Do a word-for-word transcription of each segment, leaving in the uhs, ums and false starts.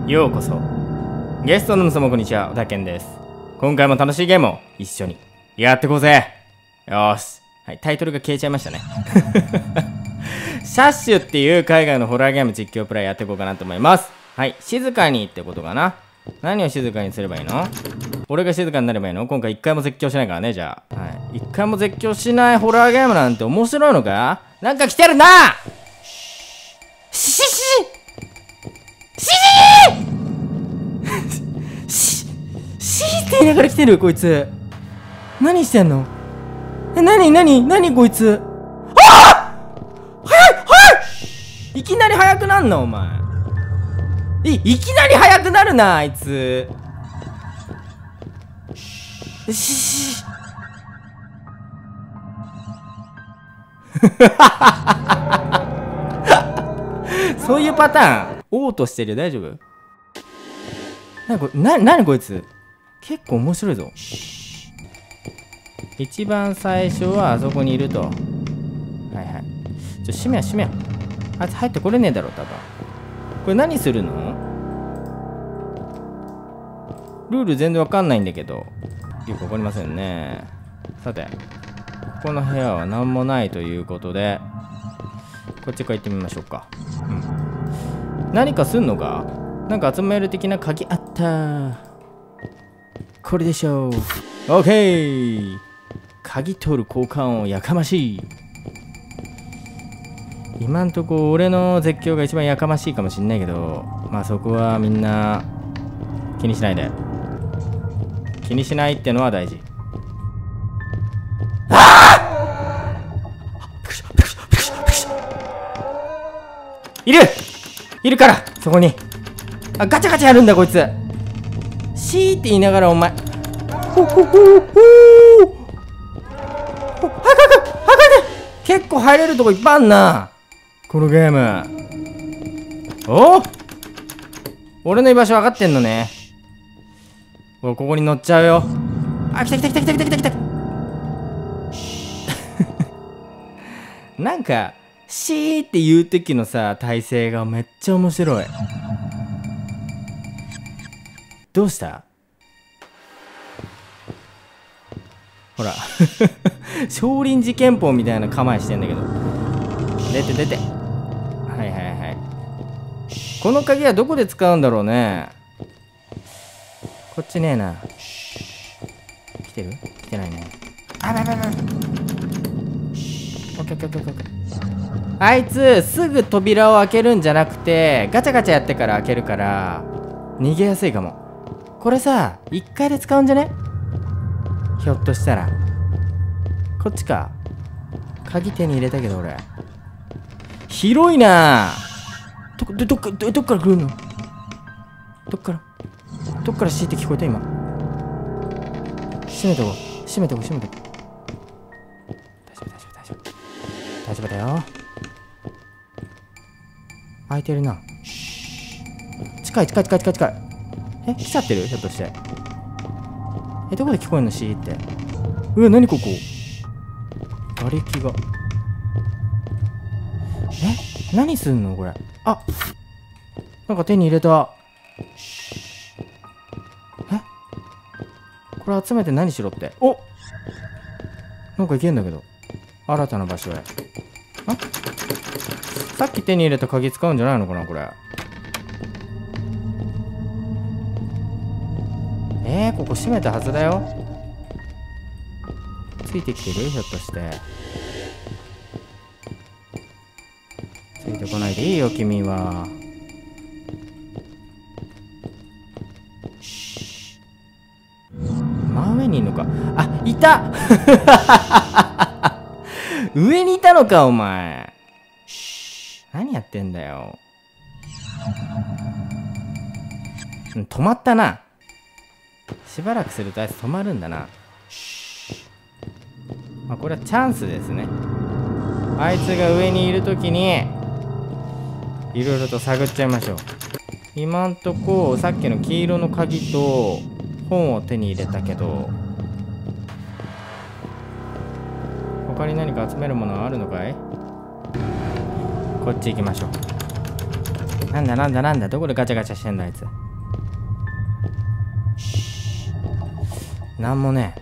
ようこそ。ゲストの皆様こんにちは、小田健です。今回も楽しいゲームを一緒にやってこうぜ。よーし。はい、タイトルが消えちゃいましたね。シャッシュっていう海外のホラーゲーム実況プレイやっていこうかなと思います。はい、静かにってことかな。何を静かにすればいいの？俺が静かになればいいの？今回一回も絶叫しないからね、じゃあ。はい。一回も絶叫しないホラーゲームなんて面白いのか？なんか来てるな！しししししししって言いながら来てる、こいつ。何してんの？え、なになになにこいつ。ああ！早い早い！いきなり速くなんな、お前。い、いきなり速くなるな、あいつ。ししそういうパターン。おうとしてる。大丈夫？なにこれ、な、なにこいつ。結構面白いぞ。一番最初はあそこにいると。はいはい。ちょ、閉めや閉めや。あいつ入ってこれねえだろ、多分。これ何するの？ルール全然わかんないんだけど。よくわかりませんね。さて、この部屋は何もないということで、こっちから行ってみましょうか。うん。何かすんのか？なんか集める的な鍵あった。これでしょう。オッケー。鍵取る交換音やかましい。今んとこ俺の絶叫が一番やかましいかもしんないけど、まあそこはみんな気にしないで。気にしないってのは大事。ああ！いるいるからそこに。あ、ガチャガチャやるんだこいつ。シーって言いながらお前。ほほほほー。結構入れるとこいっぱいあんなこのゲーム。おお、俺の居場所分かってんのね。俺ここに乗っちゃうよ。あ、来た来た来た来た来た来た来た。なんかシーって言う時のさ体勢がめっちゃ面白い。どうした？ほら少林寺拳法みたいな構えしてんだけど。出て出て。はいはいはい。この鍵はどこで使うんだろうね。こっちねえな。来てる？来てないね。あばばばば。オッケーオッケーオッケーオッケー。あいつすぐ扉を開けるんじゃなくてガチャガチャやってから開けるから逃げやすいかも。これさいっかいで使うんじゃね？ひょっとしたらこっちか。鍵手に入れたけど俺広いな。どどどっかどどっから来るの？どっからどっからシーって聞こえた今。閉めとこう閉めとこう閉めとこう。大丈夫大丈夫大丈夫大丈夫だよ。開いてるな。近い近い近い近い近い。え、来ちゃってる？ひょっとしてえ、どこで聞こえんの？シーって。うわ、何ここ。瓦礫が。え、何すんのこれ。あ、なんか手に入れた。え、これ集めて何しろって。お、なんかいけんだけど。新たな場所へ。あ、さっき手に入れた鍵使うんじゃないのかなこれ。えー、ここ閉めたはずだよ。ついてきてる？ひょっとしてついてこないでいいよ君は。真上にいるのか。あ、いた上にいたのかお前。何やってんだよ。止まったな。しばらくするとあいつ止まるんだな。まあこれはチャンスですね。あいつが上にいるときにいろいろと探っちゃいましょう。今んとこさっきの黄色の鍵と本を手に入れたけど、他に何か集めるものはあるのかい？こっち行きましょう。 なんだなんだなんだ、どこでガチャガチャしてんだあいつ。なんもね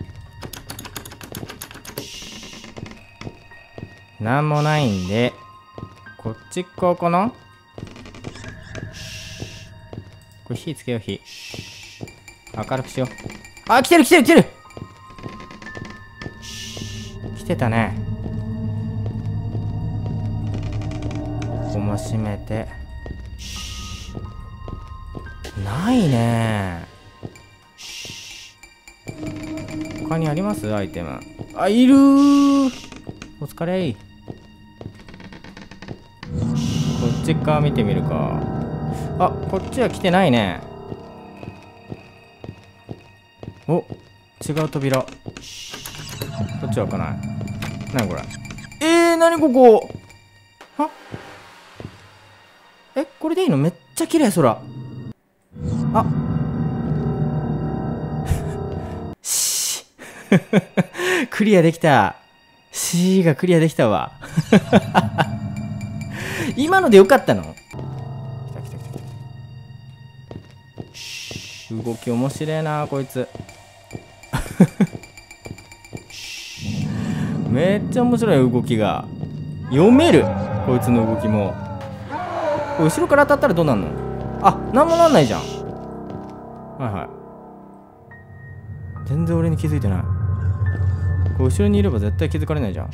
え。なんもないんで、こっち行こうかな。これ火つけよう、火。明るくしよう。あ、来てる来てる来てる来てたね。ここも閉めて。ないね。他にありますアイテム。あ、いるー。お疲れい。こっち側見てみるか。あ、こっちは来てないね。お、違う扉。こっちは開かない。なにこれ。えー、なにここ。はえ、これでいいの。めっちゃ綺麗空。あしクリアできた。C がクリアできたわ。今のでよかったの。来た来た来た来た。動き面白いなこいつ。めっちゃ面白い動きが読める。こいつの動きも。後ろから当たったらどうなんの。あ、なんもなんないじゃん。はいはい。全然俺に気づいてない。こう後ろにいれば絶対気づかれないじゃん。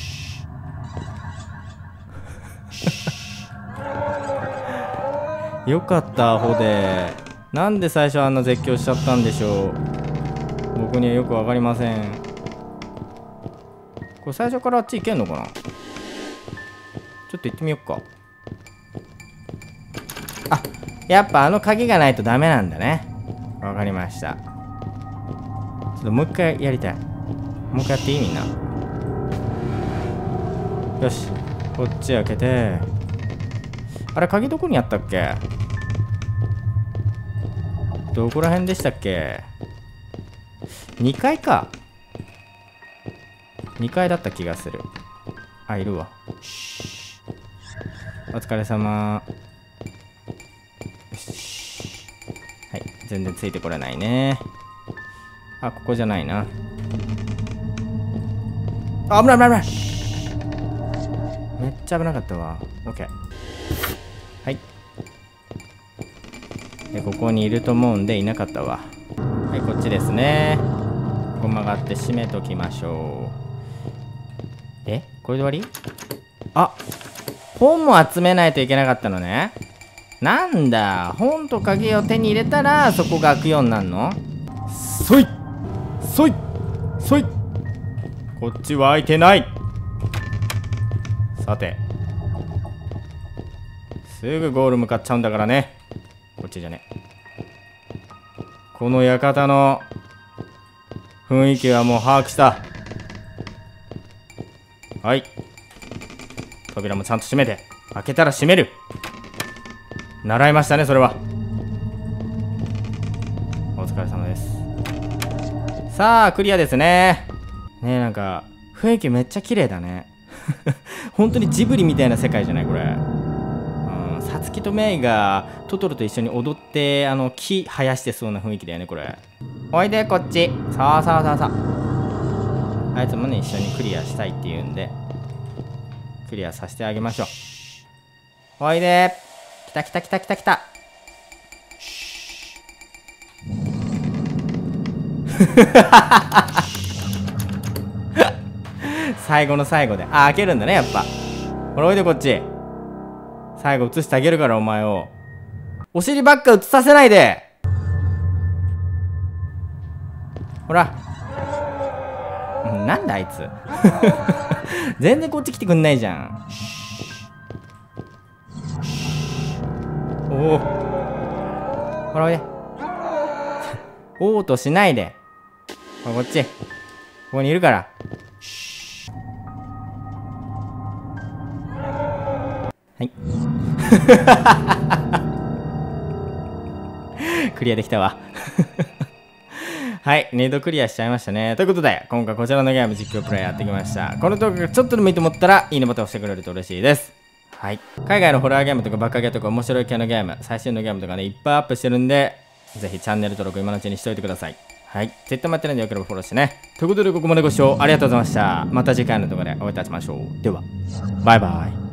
よかったアホで。なんで最初あんな絶叫しちゃったんでしょう。僕にはよくわかりません。これ最初からあっち行けんのかな。ちょっと行ってみよっか。あ、やっぱあの鍵がないとダメなんだね。わかりました。ちょっともう一回やりたい。もう一回やっていいみんな。よし、こっち開けて。あれ鍵どこにあったっけ。どこら辺でしたっけ。にかいか。にかいだった気がする。あ、いるわ。お疲れ様。よし。はい、全然ついてこれないね。あ、ここじゃないな。あ、危ない危ない危ない。めっちゃ危なかったわ。オッケー。はい。で、ここにいると思うんでいなかったわ。はい、こっちですね。ここ曲がって閉めときましょう。え、これで終わり？あ、本も集めないといけなかったのね。なんだ、本と鍵を手に入れたらそこが開くようになるの？そいそいそい。こっちは開いてない。さて、すぐゴール向かっちゃうんだからね。こっちじゃね。この館の雰囲気はもう把握した。はい、扉もちゃんと閉めて。開けたら閉める。習いましたね、それは。お疲れ様です。さあクリアですね。ねえ、なんか雰囲気めっちゃ綺麗だね。本当にジブリみたいな世界じゃないこれ。うん、さつきとメイがトトロと一緒に踊ってあの木生やしてそうな雰囲気だよねこれ。おいでこっち。さあさあさあさあ。あいつもね一緒にクリアしたいって言うんでクリアさせてあげましょう。おいで。来た来た来た来た来た。最後の最後で、あ、開けるんだねやっぱ。ほらおいでこっち。最後映してあげるからお前を。お尻ばっか映させないで。ほら。なんだあいつ。全然こっち来てくんないじゃん。おお。ほらおいで。おーとしないで。ほらこっち。ここにいるから。はい。クリアできたわ。はい、にどクリアしちゃいましたね。ということで、今回こちらのゲーム実況プレイやってきました。この動画がちょっとでもいいと思ったら、いいねボタンを押してくれると嬉しいです。 はい。海外のホラーゲームとかバカゲーとか面白い系のゲーム、最新のゲームとかね、いっぱいアップしてるんで、ぜひチャンネル登録今のうちにしといてください。はい。Twitter もやってるんでよければフォローしてね。ということでここまでご視聴ありがとうございました。また次回の動画でお会いいたしましょう。では、バイバイ。